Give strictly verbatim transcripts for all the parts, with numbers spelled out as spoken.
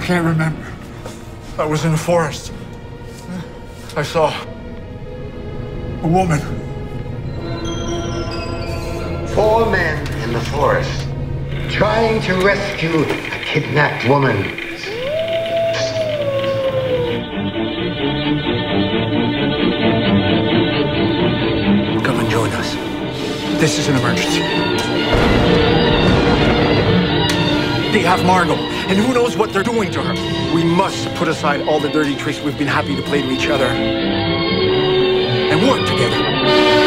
can't remember. I was in the forest. I saw a woman. Four men in the forest trying to rescue a kidnapped woman. Come and join us. This is an emergency. They have Margot, and who knows what they're doing to her. We must put aside all the dirty tricks we've been happy to play to each other and work together.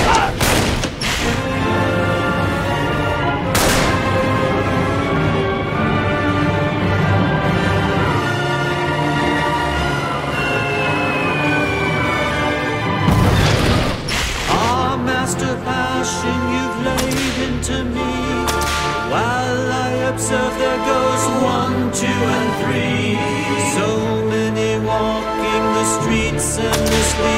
Master passion you've laid into me, while I observe there goes one, two, and three. So many walking the streets endlessly.